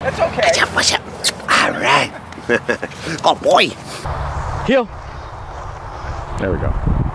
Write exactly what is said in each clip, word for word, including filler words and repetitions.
That's okay. Watch out, watch out. All right. Good boy. Heel. There we go.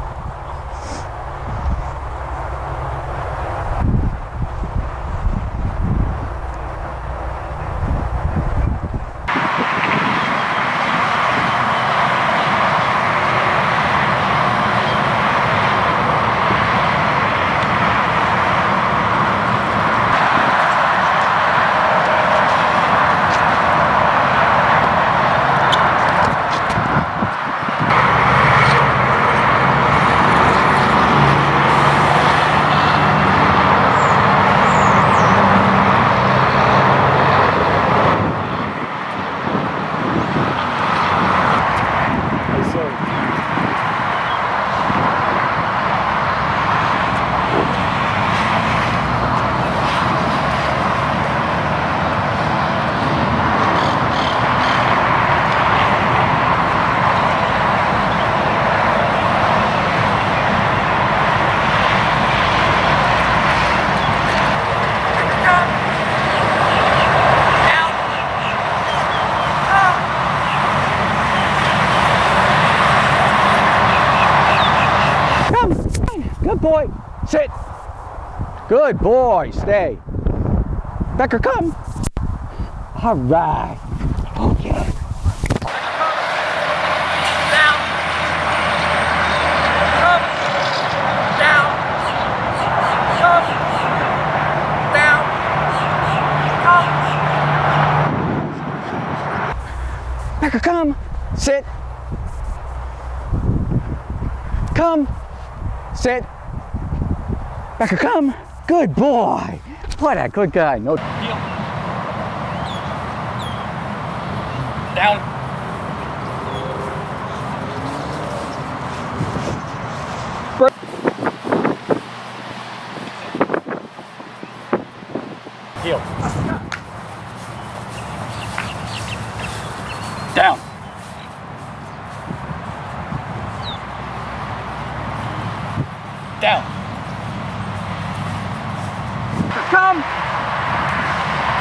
Good boy. Sit. Good boy. Stay. Becker, come. All right. Okay. Down. Up. Down. Up. Down. Up. Becker, come. Sit. Come. Sit. Becker, come. Good boy. What a good guy. No. Heel. Down. Heel. Down. Down. Come.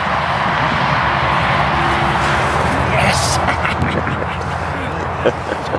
Yes.